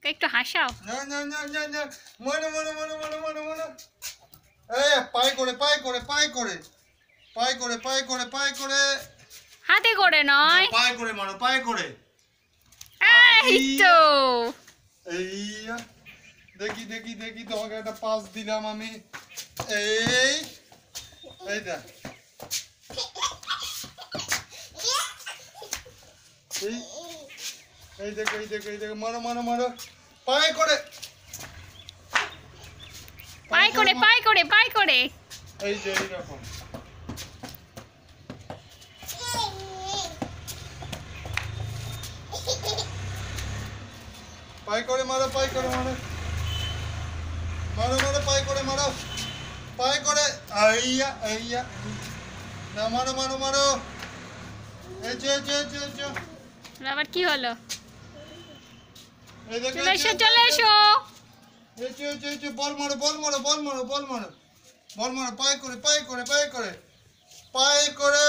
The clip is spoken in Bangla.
একটু হাসাও। না না না না না মনে মনে মনে মনে মনে মনে এই পাই করে পাই করে পাই করে পাই করে পাই করে পাই করে হাতে করে নয়, পাই করে মারো পাই করে। এই তো। এই দেখি দেখি দেখি তোমাকে একটা পাস দিলাম আমি। এই এইটা এই এই দেখো এই দেখো এই দেখো মারো মারো মারো পাই করে পাই করে পাই করে পাই করে। এই যে এইরকম পাই করে মারো পাই করে মারো মারো মারো পাই করে মারো পাই করে আইয়া আইয়া না মারো মারো মারো এই যে যে যে যে আবার কি হলো? এই দেখো চলে এসো চলে এসো। এই যে যে যে বল মারো বল মারো বল মারো বল মারো বল মারো পাই করে পাই করে পাই করে পাই করে